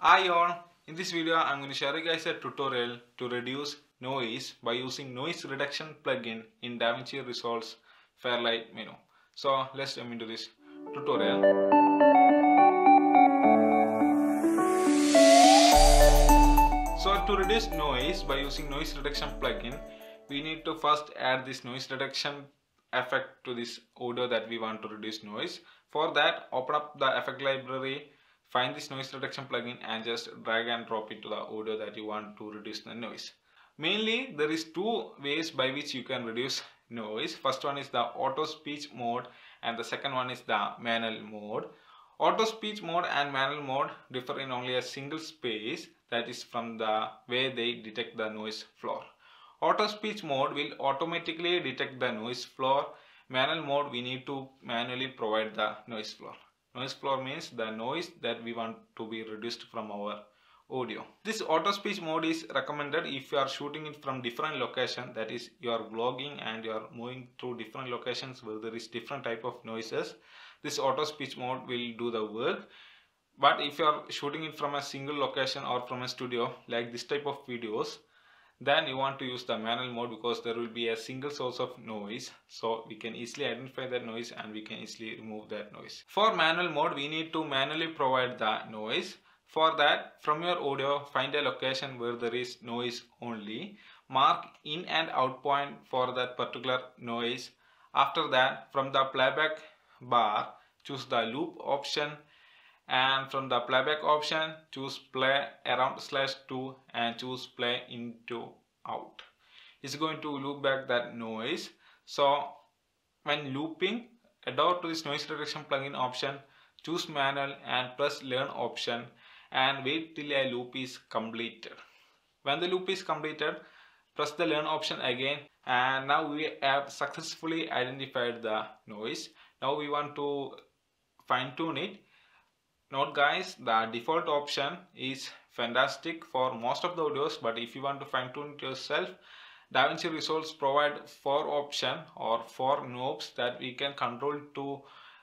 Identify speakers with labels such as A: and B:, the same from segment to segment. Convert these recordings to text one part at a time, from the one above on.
A: Hi all, in this video I'm going to share you guys a tutorial to reduce noise by using noise reduction plugin in Davinci Resolve's Fairlight menu. So let's jump into this tutorial. So to reduce noise by using noise reduction plugin, we need to first add this noise reduction effect to this audio that we want to reduce noise. For that, open up the effect library, find this noise reduction plugin and just drag and drop it to the audio that you want to reduce the noise. Mainly there is two ways by which you can reduce noise. First one is the auto speech mode and the second one is the manual mode. Auto speech mode and manual mode differ in only a single space, that is from the way they detect the noise floor. Auto speech mode will automatically detect the noise floor. Manual mode we need to manually provide the noise floor. Noise floor means the noise that we want to be reduced from our audio. This auto speech mode is recommended if you are shooting it from different location, that is you are vlogging and you are moving through different locations where there is different type of noises. This auto speech mode will do the work. But if you are shooting it from a single location or from a studio like this type of videos, then you want to use the manual mode because there will be a single source of noise, so we can easily identify that noise and we can easily remove that noise. For manual mode we need to manually provide the noise. For that, from your audio find a location where there is noise only, mark in and out point for that particular noise. After that, from the playback bar choose the loop option, and from the playback option choose play around /2 and choose play into out. It's going to loop back that noise. So when looping, head over to this noise reduction plugin option, choose manual and press learn option and wait till a loop is completed. When the loop is completed, press the learn option again, and now we have successfully identified the noise. Now we want to fine tune it. Note guys, the default option is fantastic for most of the audios, but if you want to fine tune it yourself, Davinci Resolve provide 4 options or 4 knobs that we can control to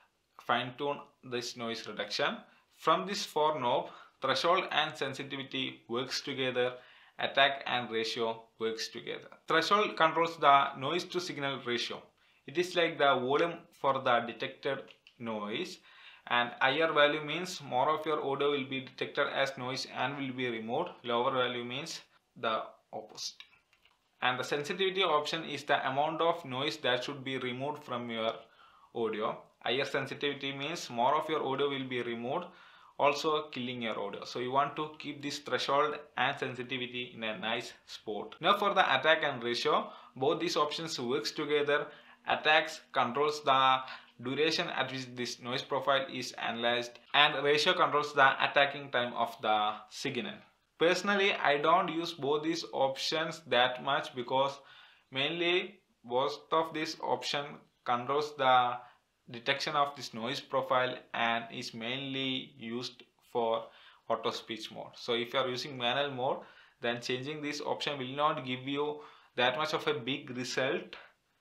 A: fine tune this noise reduction. From this 4 knob, threshold and sensitivity works together, attack and ratio works together. Threshold controls the noise to signal ratio. It is like the volume for the detected noise, and higher value means more of your audio will be detected as noise and will be removed. Lower value means the opposite. And the sensitivity option is the amount of noise that should be removed from your audio. Higher sensitivity means more of your audio will be removed, also killing your audio. So you want to keep this threshold and sensitivity in a nice spot. Now for the attack and ratio, both these options works together. Attacks controls the duration at which this noise profile is analyzed, and ratio controls the attacking time of the signal. Personally, I don't use both these options that much because mainly most of this option controls the detection of this noise profile and is mainly used for auto speech mode. So if you are using manual mode, then changing this option will not give you that much of a big result,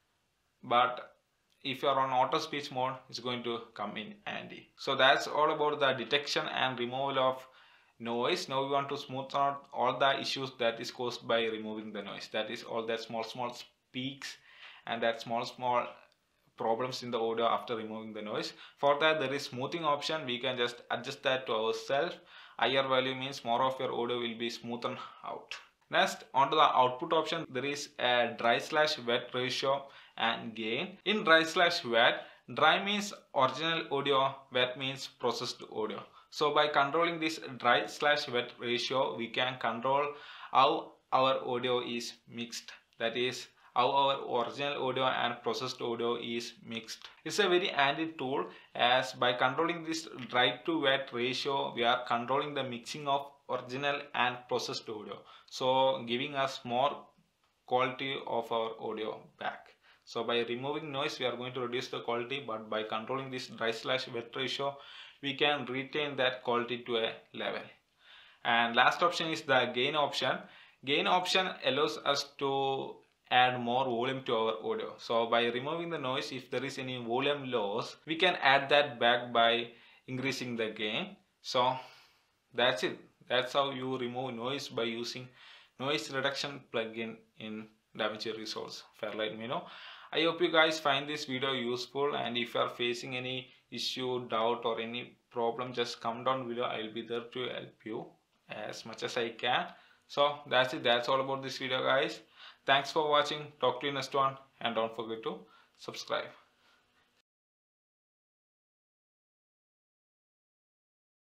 A: but if you are on auto speech mode, it's going to come in handy. So that's all about the detection and removal of noise. Now we want to smooth out all the issues that is caused by removing the noise. That is all that small peaks and that small problems in the audio after removing the noise. For that, there is smoothing option. We can just adjust that to ourselves. Higher value means more of your audio will be smoothened out. Next, onto the output option, there is a dry/wet ratio and gain. In dry/wet, dry means original audio, wet means processed audio. So by controlling this dry/wet ratio, we can control how our audio is mixed. That is how our original audio and processed audio is mixed. It's a very handy tool, as by controlling this dry to wet ratio, we are controlling the mixing of original and processed audio, so giving us more quality of our audio back. So by removing noise we are going to reduce the quality, but by controlling this dry/wet ratio we can retain that quality to a level. And last option is the gain option. Gain option allows us to add more volume to our audio. So by removing the noise, if there is any volume loss, we can add that back by increasing the gain. So That's it. That's how you remove noise by using noise reduction plugin in Davinci Resolve Fairlight Mino. I hope you guys find this video useful, and if you are facing any issue, doubt or any problem, just come down below. I'll be there to help you as much as I can. So that's it. That's all about this video, guys. Thanks for watching. Talk to you next one, and don't forget to subscribe.